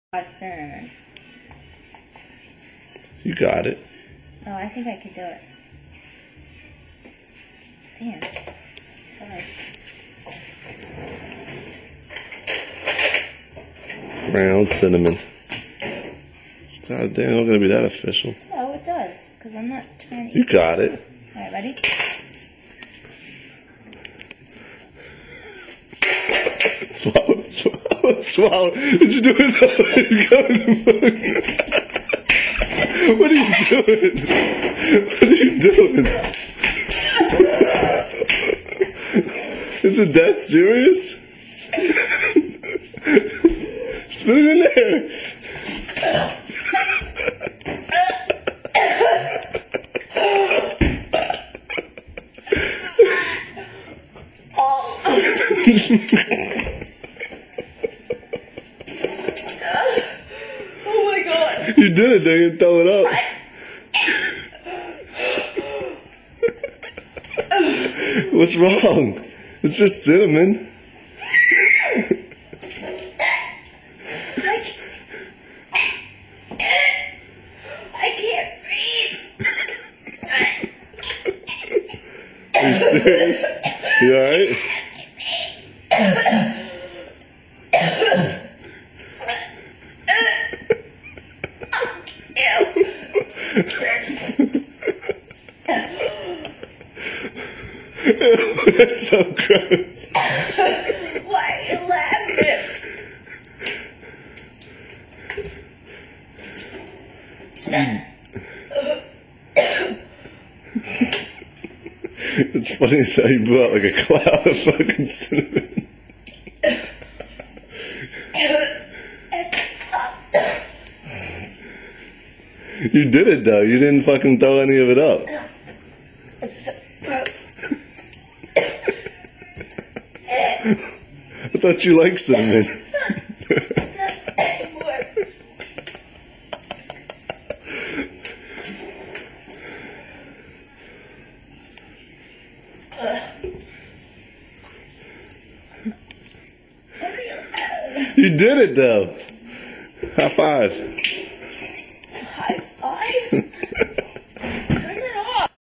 cinnamon. You got it. Oh, I think I could do it. Damn. Ground cinnamon. God damn, it's not gonna be that official. No, it does, because I'm not trying to. You got it. Alright, ready? Swallow, swallow, swallow. Did you do it? What are you doing? What are you doing? Is it that serious? Spit it in there. Oh my god. You did it, dang it, throw it up. What's wrong? It's just cinnamon. I can't breathe. Are you serious? You alright? That's so gross. Why are you laughing? It's funny as how you blew out like a cloud of fucking cinnamon. You did it though. You didn't fucking throw any of it up. It's so gross. I thought you liked cinnamon. You did it though. High five. High five?